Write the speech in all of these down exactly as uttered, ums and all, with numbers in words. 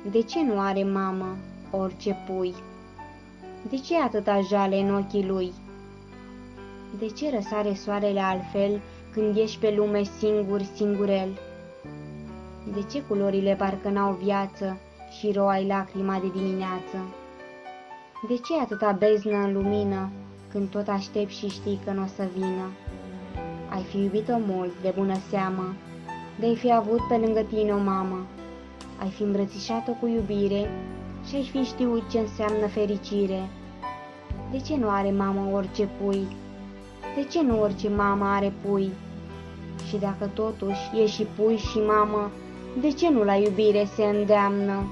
De ce nu are mamă orice pui? De ce atâta jale în ochii lui? De ce răsare soarele altfel când ești pe lume singur, singurel? De ce culorile parcă n-au viață și roai lacrima de dimineață? De ce atâta beznă în lumină când tot aștepți și știi că n-o să vină? Ai fi iubit-o mult, de bună seamă, de-ai fi avut pe lângă tine o mamă. Ai fi îmbrățișat-o cu iubire și ai fi știut ce înseamnă fericire. De ce nu are mamă orice pui? De ce nu orice mamă are pui? Și dacă totuși e și pui și mamă, de ce nu la iubire se îndeamnă?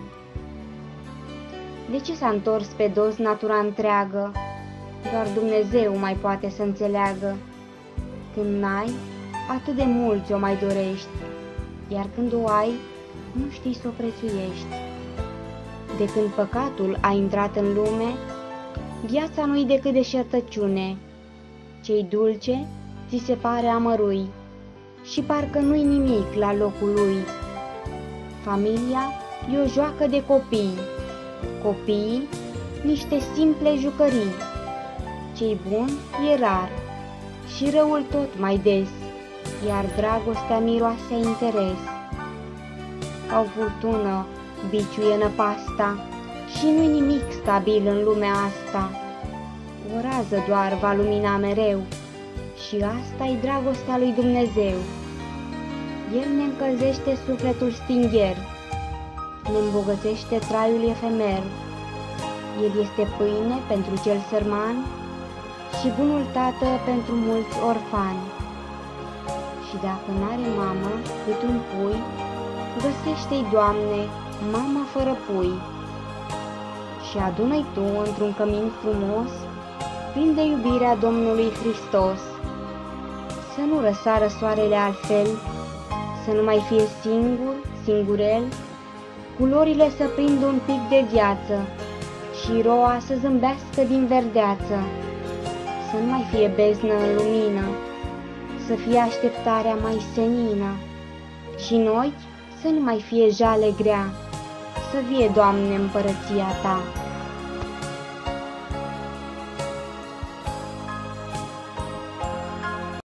De ce s-a întors pe dos natura întreagă? Doar Dumnezeu mai poate să înțeleagă. Când n-ai, atât de mult o mai dorești, iar când o ai, nu știi să o prețuiești. De când păcatul a intrat în lume, viața nu-i decât deșertăciune. Ce-i dulce, ți se pare amărui și parcă nu-i nimic la locul lui. Familia e o joacă de copii, copiii niște simple jucării. Ce-i bun e rar și răul tot mai des, iar dragostea miroase interes. Ca o furtună biciuie năpasta și nu-i nimic stabil în lumea asta. O rază doar va lumina mereu și asta-i dragostea lui Dumnezeu. El ne încălzește sufletul stingher, ne îmbogățește traiul efemer. El este pâine pentru cel sărman și bunul tată pentru mulți orfani. Și dacă n-are mamă cât un pui, găsește-i, Doamne, mamă fără pui. Și adună-i Tu într-un cămin frumos, plin de iubirea Domnului Hristos. Să nu răsară soarele altfel, să nu mai fie singur, singurel, culorile să prindă un pic de viață și roa să zâmbească din verdeață. Să nu mai fie beznă în lumină, să fie așteptarea mai senină și noi să nu mai fie jale grea, să vie, Doamne, împărăția Ta.